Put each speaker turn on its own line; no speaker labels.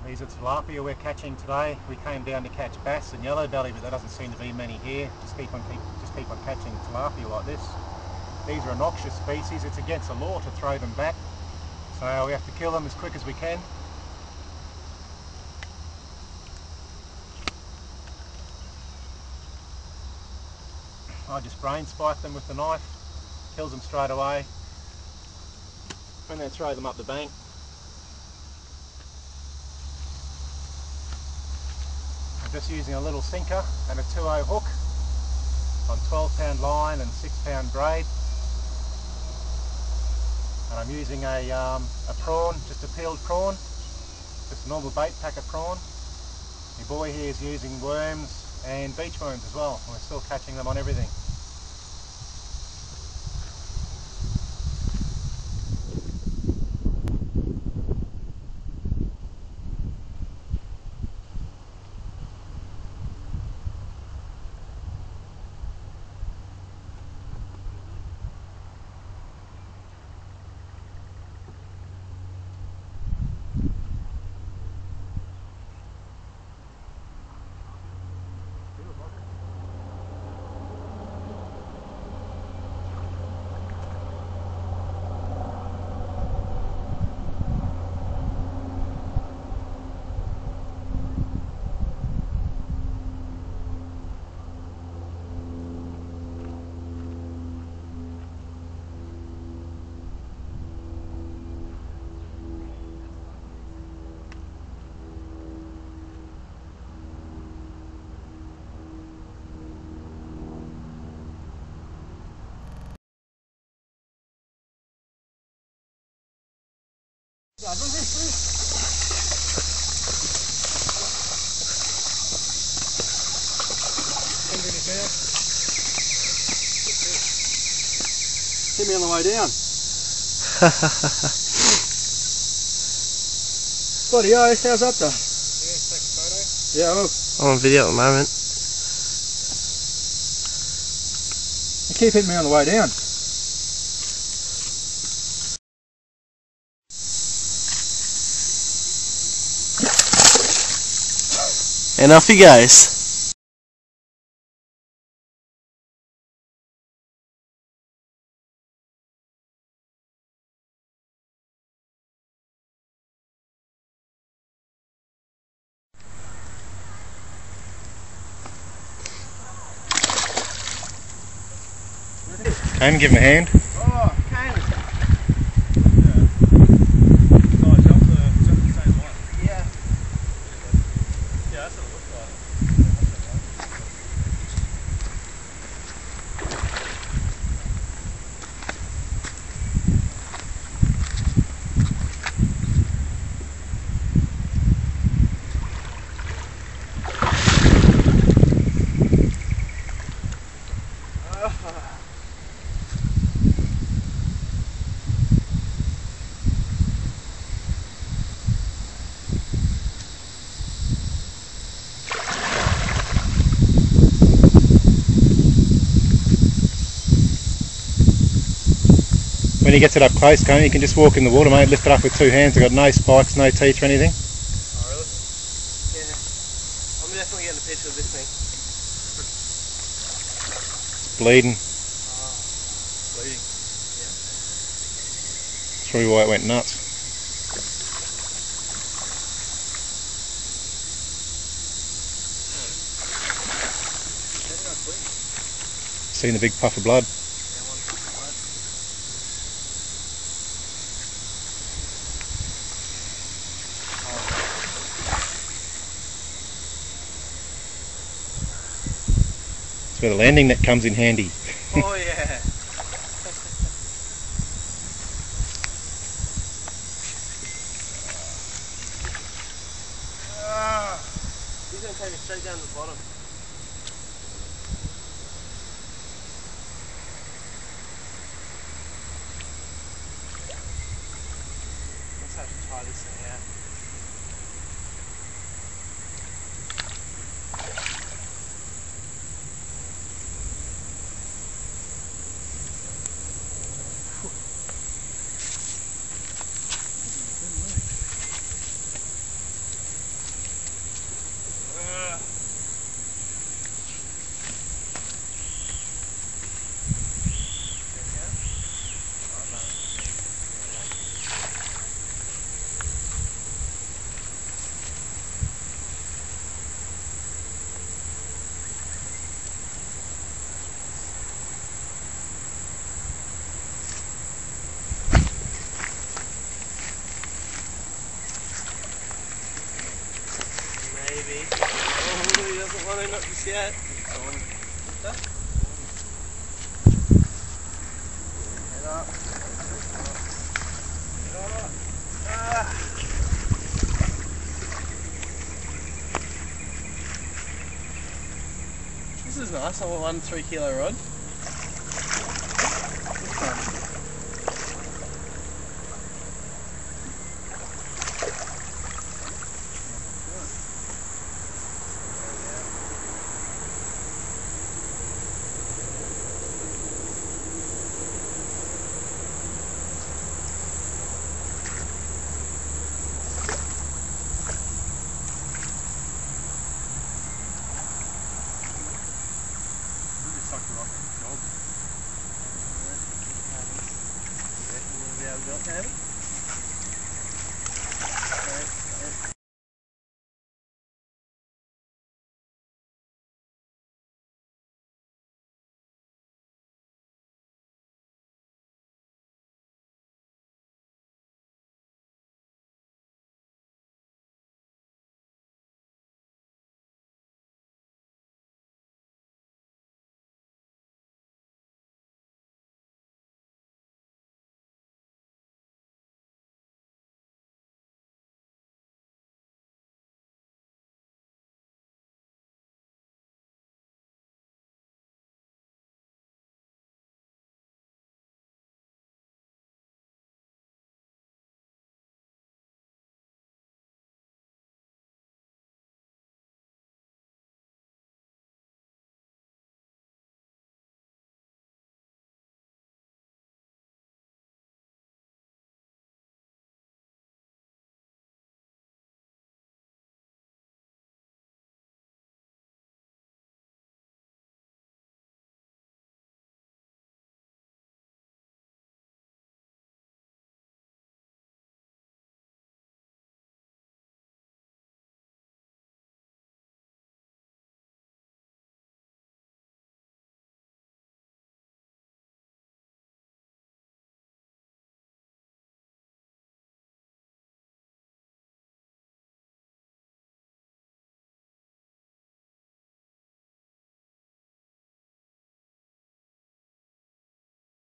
These are tilapia we're catching today. We came down to catch bass and yellowbelly, but there doesn't seem to be many here. Just keep on catching tilapia like this. These are a noxious species. It's against the law to throw them back, so we have to kill them as quick as we can. I just brain spike them with the knife, kills them straight away, and then throw them up the bank. I'm just using a little sinker and a 2/0 hook on 12-pound line and 6-pound braid, and I'm using a prawn, just a peeled prawn, just a normal bait packer prawn. My boy here is using worms and beach worms as well. We're still catching them on everything.
Hit me on the way down. Bloody hell, how's that done?
Yeah, take a photo.
Yeah, look.
I'm on video at the moment.
You keep hitting me on the way down.
And off he goes.
Kane, give him a hand.
Oh, Kane. Yeah.
Yeah, that's what it looks like. When he gets it up close, Kane, you can just walk in the water, mate, lift it up with two hands. They've got no spikes, no teeth or anything.
Oh really? Yeah. I'm definitely getting a picture of this thing.
It's bleeding.
Bleeding. Yeah.
That's probably why it went nuts. Seen the big puff of blood. Where the landing net comes in handy.
Oh yeah. He's going to take it straight down to the bottom. Let's have to try this thing out. No, not just yet. Huh? Head up. This is nice on a 1 3 kilo rod. Definitely be able to do it, Candy.